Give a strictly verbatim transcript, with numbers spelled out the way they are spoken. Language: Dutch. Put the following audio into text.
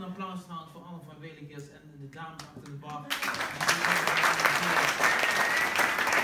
applaus trouwens voor Anne van Welinkers en de dames achter de bar.